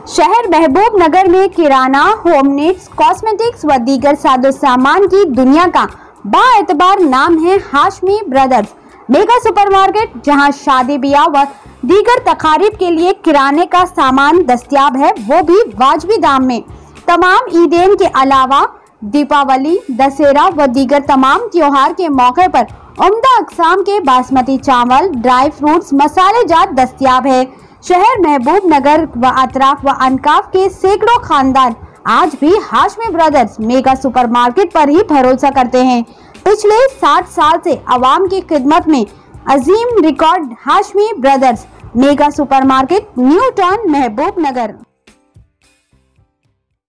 शहर महबूब नगर में किराना, home needs, cosmetics व दीगर साजो सामान की दुनिया का बाएतबार नाम है हाशमी ब्रदर्स मेगा सुपरमार्केट, जहां शादी ब्याह व दीगर तकारीब के लिए किराने का सामान दस्तयाब है, वो भी वाजिबी दाम में। तमाम ईदेन के अलावा दीपावली, दशहरा व दीगर तमाम त्योहार के मौके पर उम्दा अक़साम के बासमती चावल, ड्राई फ्रूट्स, मसाले जात दस्तयाब है। शहर महबूब नगर व अतराफ व अनकाफ के सैकड़ों खानदान आज भी हाशमी ब्रदर्स मेगा सुपरमार्केट पर ही भरोसा करते हैं। पिछले 60 साल से आवाम की खिदमत में Azeem record Hashmi brothers mega supermarket, new town, Mahbub नगर।